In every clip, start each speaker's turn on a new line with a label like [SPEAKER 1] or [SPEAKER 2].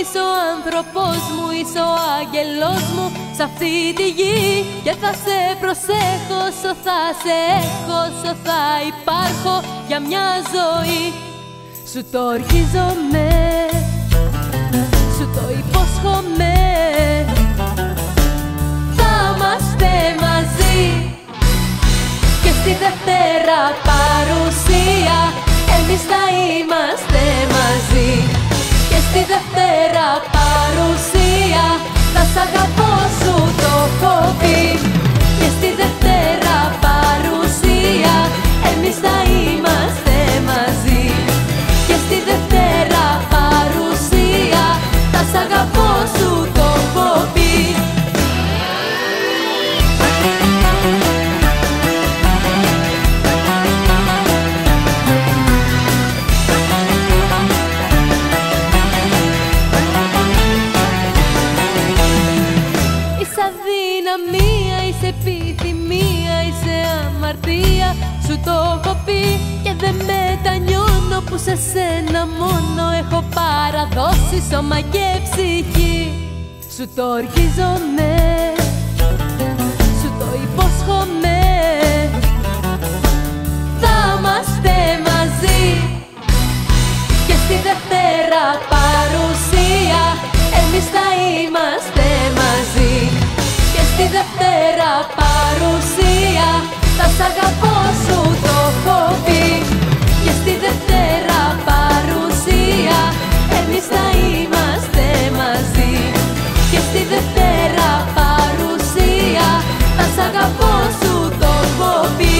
[SPEAKER 1] είσαι ο άνθρωπος μου, είσαι ο άγγελός μου σ' αυτή τη γη. Και θα σε προσέχω όσο θα σε έχω, όσο θα υπάρχω για μια ζωή. Σου το ορκίζομαι, σου το υπόσχομαι, θα είμαστε μαζί. Και στη Δευτέρα παρουσία εμείς θα είμαστε μαζί. Και στη Δευτέρα παρουσία θα σ' αγαπώ, σου το έχω πει. Και στη Δευτέρα παρουσία εμείς θα είμαστε μαζί. Και στη Δευτέρα παρουσία θα σ' αγαπώ, σου το έχω πει. Αδυναμία, είσαι επιθυμία, είσαι αμαρτία, σου το έχω πει. Και δεν μετανιώνω που σε σένα μόνο έχω παραδώσει σώμα και ψυχή. Σου το ορκίζομαι, σου το υπόσχομαι, θα είμαστε μαζί. Και στη Δευτέρα παρουσία εμείς θα είμαστε μαζί. Και στη Δευτέρα παρουσία θα σ' αγαπώ, σου το έχω πει. Και στη Δευτέρα παρουσία εμείς θα είμαστε μαζί. Και στη Δευτέρα παρουσία θα σ' αγαπώ, σου το έχω πει.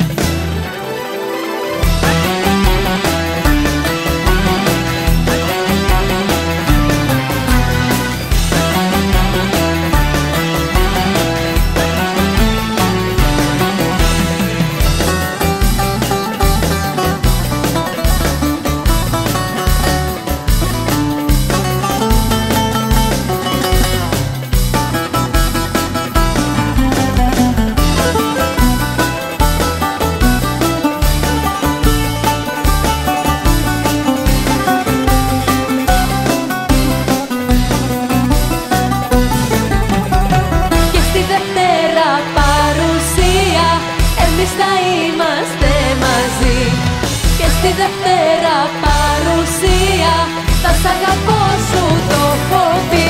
[SPEAKER 1] Στη Δευτέρα παρουσία θα σ' αγαπώ, σου το έχω πει.